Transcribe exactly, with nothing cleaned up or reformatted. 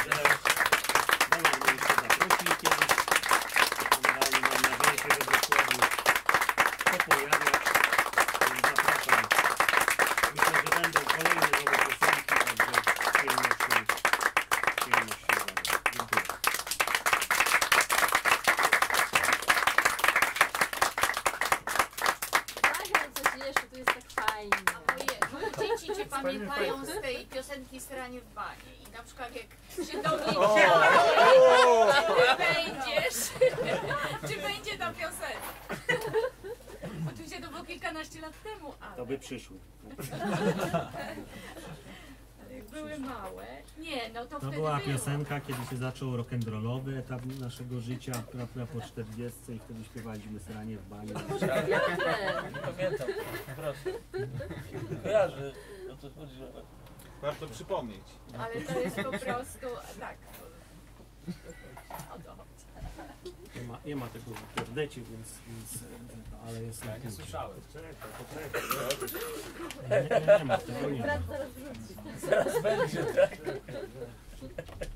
Będę mnie jeszcze zaprosił kiedyś. Generalnie mam nadzieję, że we Wrocławiu to pojawia. Zapraszam. Myślę, że będą kolejne nowe piosenki, także przyjemność się, przyjemność się zabrać. Dziękuję. Coś jeszcze, to jest tak fajnie. Moje dzieci cię pamiętają z tej piosenki Sranie w banie i na przykład jak się dowiecie, czy będziesz, czy będzie ta piosenka. Oczywiście to było kilkanaście lat temu, ale... To by przyszły. Jak były małe. Nie, no to, To wtedy była było. piosenka, kiedy się zaczął rock'n'rollowy etap naszego życia, prawda, po czterdziestce i wtedy śpiewaliśmy Sranie w banie. Nie pamiętam, proszę. Kojarzę, o co chodzi. Warto przypomnieć. Ale to jest po prostu, tak. O to chodzi. Nie ma, nie ma tego w internecie, więc, więc ale jest na Nie słyszałem. nie, nie ma tego, nie ma. Brat zaraz wróci. Zaraz będzie, tak?